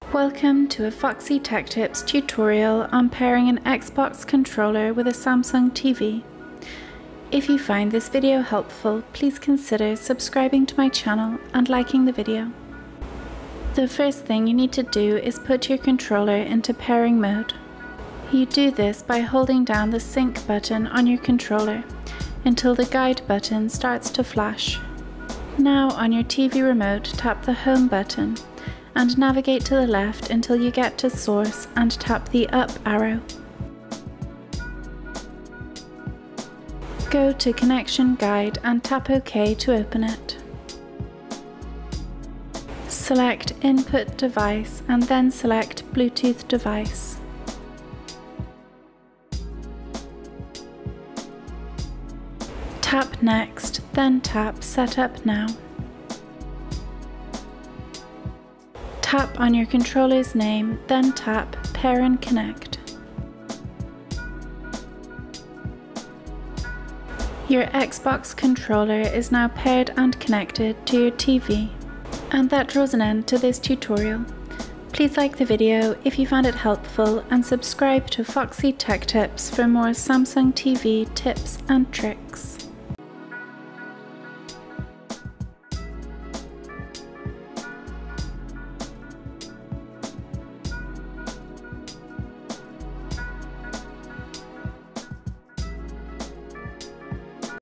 Welcome to a Foxy Tech Tips tutorial on pairing an Xbox controller with a Samsung TV. If you find this video helpful, please consider subscribing to my channel and liking the video. The first thing you need to do is put your controller into pairing mode. You do this by holding down the sync button on your controller until the guide button starts to flash. Now on your TV remote, tap the home button and navigate to the left until you get to source and tap the up arrow. Go to connection guide and tap OK to open it. Select input device and then select Bluetooth device. Tap next, then tap setup now. Tap on your controller's name, then tap Pair and Connect. Your Xbox controller is now paired and connected to your TV. And that draws an end to this tutorial. Please like the video if you found it helpful and subscribe to Foxy Tech Tips for more Samsung TV tips and tricks.